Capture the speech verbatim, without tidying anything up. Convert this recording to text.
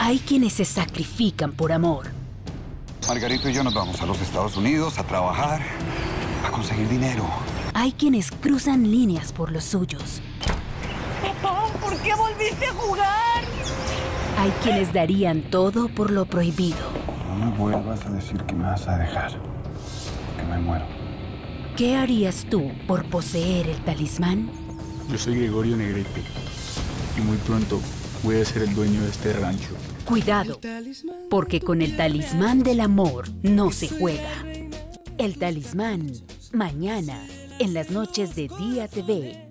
Hay quienes se sacrifican por amor. Margarito y yo nos vamos a los Estados Unidos a trabajar, a conseguir dinero. Hay quienes cruzan líneas por los suyos. Papá, ¿por qué volviste a jugar? Hay quienes darían todo por lo prohibido. No me vuelvas a decir que me vas a dejar, que me muero. ¿Qué harías tú por poseer el talismán? Yo soy Gregorio Negrete y muy pronto voy a ser el dueño de este rancho. Cuidado, porque con el talismán del amor no se juega. El talismán, mañana, en las noches de Día T V.